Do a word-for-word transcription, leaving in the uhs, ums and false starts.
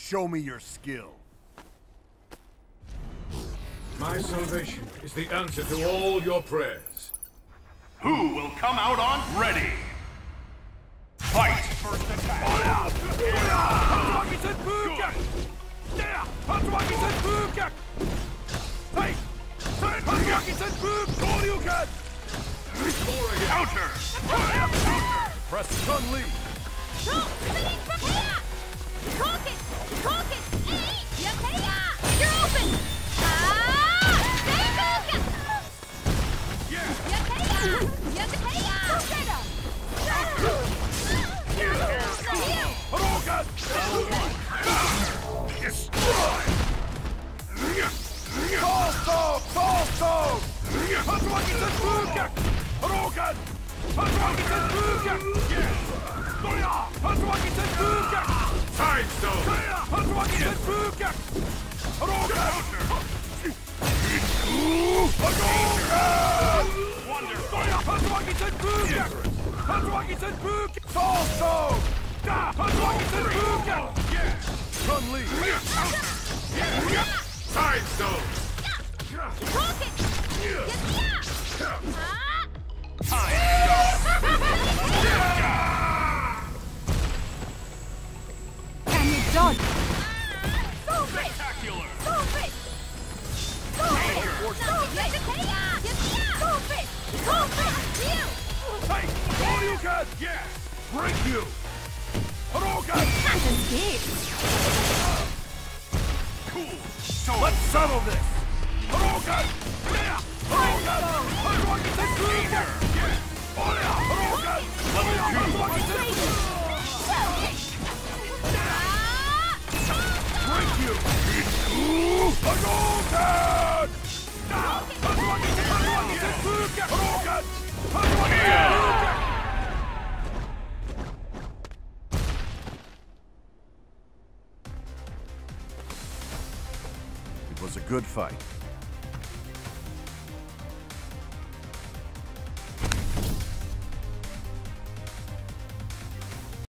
Show me your skill. My salvation is the answer to all your prayers. Who will come out on ready? Fight! First attack! Counter! Press Chun-Li. You're open! Destroy! Salto! Salto! Hadouken! Hadouken! Hadouken! Hadouken! Side stone! Hadouken! Hadouken! Wonderful! Hadouken! Salto! Hadouken! Chun-Li! Side stone! Can you dodge? Spectacular! Hey! Hadouken! Yes! Break you! Hadouken! Can't escape. Cool! So Let's settle this! Hadouken! Hadouken! Hadouken! danger! Yes! Hadouken! Level two! Break you! Hadouken! It was a good fight.